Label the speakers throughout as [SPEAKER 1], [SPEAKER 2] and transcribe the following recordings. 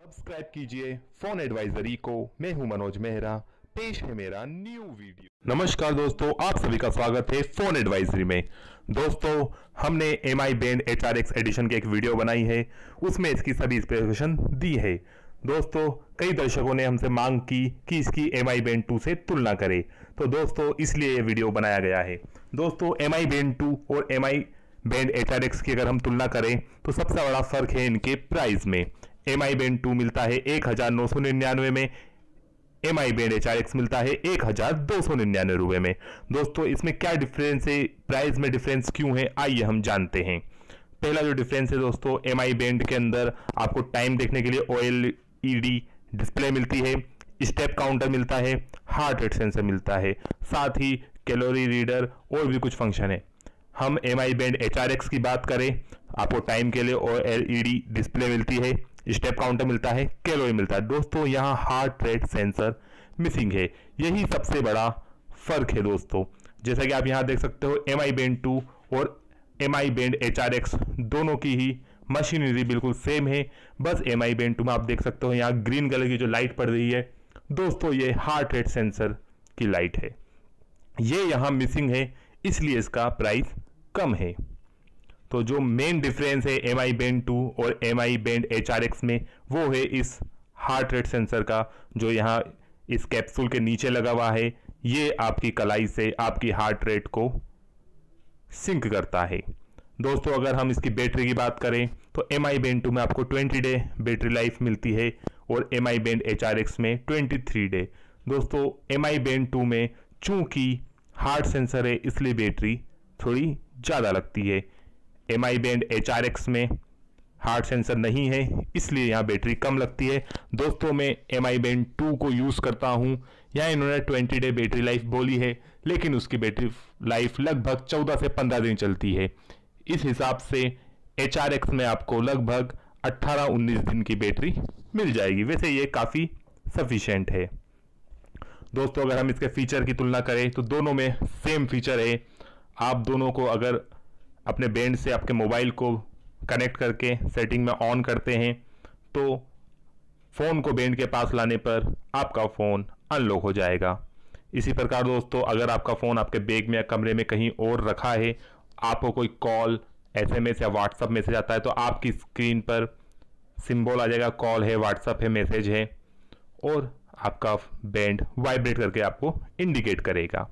[SPEAKER 1] Subscribe कीजिए phone advisory को। मैं हूं मनोज मेहरा, पेश है मेरा न्यू वीडियो। नमस्कार दोस्तों, आप सभी का स्वागत है फोन एडवाइजरी में। दोस्तों, हमने MI बैंड HRX एडिशन की एक वीडियो बनाई है, उसमें इसकी सभी स्पेसिफिकेशन दी है। दोस्तों, कई दर्शकों ने हमसे मांग की कि इसकी MI बैंड 2 से तुलना करें, तो दोस्तों इसलिए ये वीडियो बनाया गया है। दोस्तों, MI बैंड 2 और MI बैंड HRX की अगर हम तुलना करें तो सबसे बड़ा फर्क है इनके प्राइस में। MI बैंड 2 मिलता है 1999 में, MI बैंड HRX मिलता है 1299 रुपए में। दोस्तों, इसमें क्या डिफरेंस है, प्राइस में डिफरेंस क्यों है, आइए हम जानते हैं। पहला जो डिफरेंस है दोस्तों, MI बैंड के अंदर आपको टाइम देखने के लिए OLED डिस्प्ले मिलती है, स्टेप काउंटर मिलता है, हार्ट रेट सेंसर मिलता है, साथ ही कैलोरी रीडर और भी कुछ फंक्शन है। हम MI बैंड HRX की बात करें, आपको टाइम के लिए OLED डिस्प्ले मिलती है, स्टेप काउंटर मिलता है, कैलोरी मिलता है। दोस्तों, यहाँ हार्ट रेट सेंसर मिसिंग है, यही सबसे बड़ा फर्क है दोस्तों। जैसा कि आप यहाँ देख सकते हो, MI बैंड 2 और MI बैंड HRX दोनों की ही मशीनरी बिल्कुल सेम है। बस MI बैंड 2 में आप देख सकते हो यहाँ ग्रीन कलर की जो लाइट पड़ रही है दोस्तों, ये हार्ट रेट सेंसर की लाइट है, ये यहाँ मिसिंग है, इसलिए इसका प्राइस कम है। तो जो मेन डिफरेंस है MI बैंड 2 और MI बैंड HRX में, वो है इस हार्ट रेट सेंसर का, जो यहाँ इस कैप्सूल के नीचे लगा हुआ है। ये आपकी कलाई से आपकी हार्ट रेट को सिंक करता है। दोस्तों, अगर हम इसकी बैटरी की बात करें तो MI बैंड 2 में आपको 20 डे बैटरी लाइफ मिलती है और MI बैंड HRX में 23 डे। दोस्तों, MI बैंड 2 में चूंकि हार्ट सेंसर है इसलिए बैटरी थोड़ी ज़्यादा लगती है। MI बैंड HRX में हार्ट सेंसर नहीं है, इसलिए यहाँ बैटरी कम लगती है। दोस्तों, मैं MI बैंड 2 को यूज़ करता हूँ, यहाँ इन्होंने 20 डे बैटरी लाइफ बोली है, लेकिन उसकी बैटरी लाइफ लगभग 14 से 15 दिन चलती है। इस हिसाब से HRX में आपको लगभग 18-19 दिन की बैटरी मिल जाएगी। वैसे ये काफ़ी सफिशेंट है। दोस्तों, अगर हम इसके फीचर की तुलना करें तो दोनों में सेम फीचर है। आप दोनों को अगर अपने बैंड से आपके मोबाइल को कनेक्ट करके सेटिंग में ऑन करते हैं तो फ़ोन को बैंड के पास लाने पर आपका फ़ोन अनलॉक हो जाएगा। इसी प्रकार दोस्तों, अगर आपका फ़ोन आपके बैग में या कमरे में कहीं और रखा है, आपको कोई कॉल, SMS या व्हाट्सअप मैसेज आता है तो आपकी स्क्रीन पर सिंबल आ जाएगा, कॉल है, व्हाट्सअप है, मैसेज है, और आपका बैंड वाइब्रेट करके आपको इंडिकेट करेगा।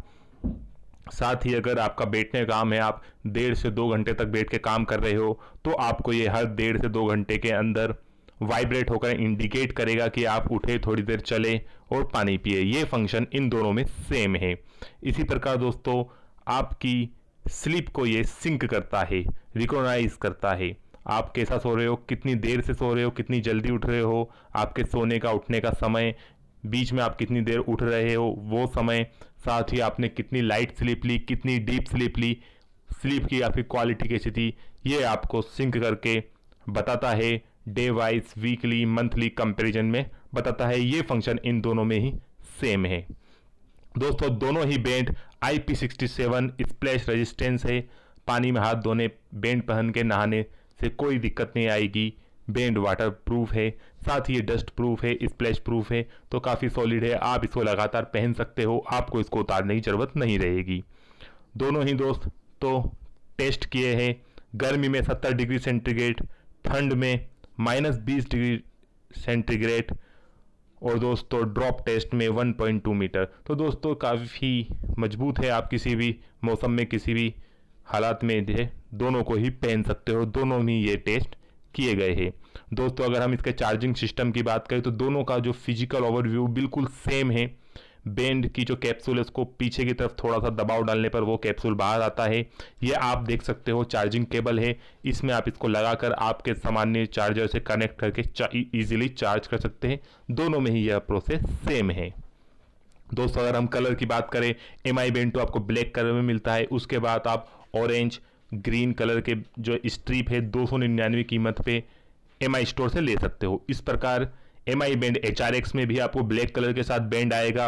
[SPEAKER 1] साथ ही अगर आपका बैठने का काम है, आप 1.5 से 2 घंटे तक बैठ के काम कर रहे हो, तो आपको ये हर 1.5 से 2 घंटे के अंदर वाइब्रेट होकर इंडिकेट करेगा कि आप उठे, थोड़ी देर चले और पानी पिए। ये फंक्शन इन दोनों में सेम है। इसी प्रकार दोस्तों, आपकी स्लीप को ये सिंक करता है, रिकॉग्नाइज करता है। आप कैसा सो रहे हो, कितनी देर से सो रहे हो, कितनी जल्दी उठ रहे हो, आपके सोने का उठने का समय, बीच में आप कितनी देर उठ रहे हो वो समय, साथ ही आपने कितनी लाइट स्लीप ली, कितनी डीप स्लीप ली, स्लीप की आपकी क्वालिटी कैसी थी, ये आपको सिंक करके बताता है। Day wise, weekly, monthly comparison में बताता है। ये फंक्शन इन दोनों में ही सेम है। दोस्तों, दोनों ही बैंड IP67 स्प्लैश रेजिस्टेंस है। पानी में हाथ धोने, बैंड पहन के नहाने से कोई दिक्कत नहीं आएगी। बैंड वाटर प्रूफ है, साथ ही ये डस्ट प्रूफ है, स्प्लैश प्रूफ है, तो काफ़ी सॉलिड है। आप इसको लगातार पहन सकते हो, आपको इसको उतारने की ज़रूरत नहीं रहेगी। दोनों ही दोस्त तो टेस्ट किए हैं, गर्मी में 70 डिग्री सेंटीग्रेड, ठंड में -20 डिग्री सेंटीग्रेड, और दोस्तों ड्रॉप टेस्ट में 1.2 मीटर। तो दोस्तों काफ़ी मजबूत है, आप किसी भी मौसम में, किसी भी हालात में दोनों को ही पहन सकते हो। दोनों में ये टेस्ट किए गए हैं। दोस्तों, अगर हम इसके चार्जिंग सिस्टम की बात करें तो दोनों का जो फिजिकल ओवरव्यू बिल्कुल सेम है। बैंड की जो कैप्सूल है उसको पीछे की तरफ थोड़ा सा दबाव डालने पर वो कैप्सूल बाहर आता है। ये आप देख सकते हो, चार्जिंग केबल है, इसमें आप इसको लगाकर आपके सामान्य चार्जर से कनेक्ट करके इजीली चार्ज कर सकते हैं। दोनों में ही यह प्रोसेस सेम है। दोस्तों, अगर हम कलर की बात करें, MI बैंड 2 आपको ब्लैक कलर में मिलता है, उसके बाद आप ऑरेंज, ग्रीन कलर के जो स्ट्रिप है 299 कीमत पे MI स्टोर से ले सकते हो। इस प्रकार MI बैंड HRX में भी आपको ब्लैक कलर के साथ बैंड आएगा।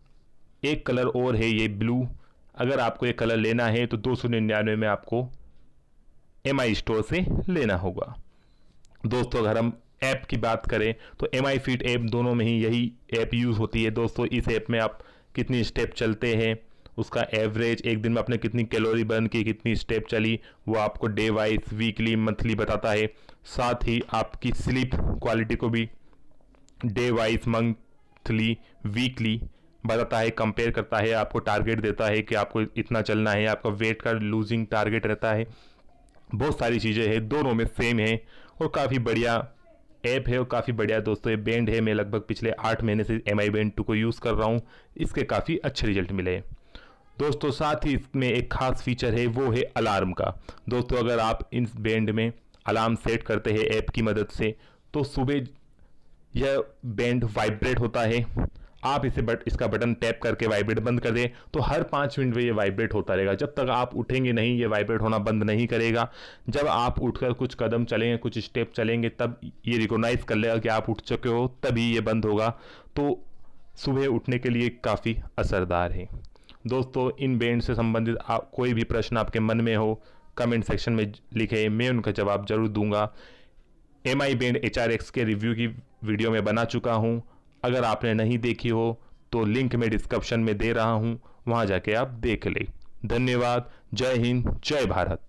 [SPEAKER 1] एक कलर और है ये ब्लू, अगर आपको ये कलर लेना है तो 299 में आपको MI स्टोर से लेना होगा। दोस्तों, अगर हम ऐप की बात करें तो MI Fit ऐप दोनों में ही यही ऐप यूज़ होती है दोस्तों। इस ऐप में आप कितनी स्टेप चलते हैं, उसका एवरेज, एक दिन में आपने कितनी कैलोरी बर्न की, कितनी स्टेप चली, वो आपको डे वाइज, वीकली, मंथली बताता है। साथ ही आपकी स्लीप क्वालिटी को भी डे वाइज, मंथली, वीकली बताता है, कंपेयर करता है, आपको टारगेट देता है कि आपको इतना चलना है, आपका वेट का लूजिंग टारगेट रहता है। बहुत सारी चीज़ें हैं, दोनों में सेम है और काफ़ी बढ़िया ऐप है और काफ़ी बढ़िया दोस्तों ये बैंड है। मैं लगभग पिछले 8 महीने से MI Band 2 को यूज़ कर रहा हूँ, इसके काफ़ी अच्छे रिजल्ट मिले हैं दोस्तों। साथ ही इसमें एक खास फीचर है, वो है अलार्म का। दोस्तों अगर आप इस बैंड में अलार्म सेट करते हैं ऐप की मदद से, तो सुबह यह बैंड वाइब्रेट होता है। आप इसका बटन टैप करके वाइब्रेट बंद कर दें तो हर 5 मिनट में ये वाइब्रेट होता रहेगा। जब तक आप उठेंगे नहीं, ये वाइब्रेट होना बंद नहीं करेगा। जब आप उठकर कुछ कदम चलेंगे, कुछ स्टेप चलेंगे, तब ये रिकॉग्नाइज कर लेगा कि आप उठ चुके हो, तभी ये बंद होगा। तो सुबह उठने के लिए काफ़ी असरदार है दोस्तों। इन बैंड से संबंधित कोई भी प्रश्न आपके मन में हो, कमेंट सेक्शन में लिखें, मैं उनका जवाब जरूर दूंगा। MI Band HRX के रिव्यू की वीडियो मैं बना चुका हूं, अगर आपने नहीं देखी हो तो लिंक मैं डिस्क्रिप्शन में दे रहा हूं, वहां जाके आप देख लें। धन्यवाद। जय हिंद, जय भारत।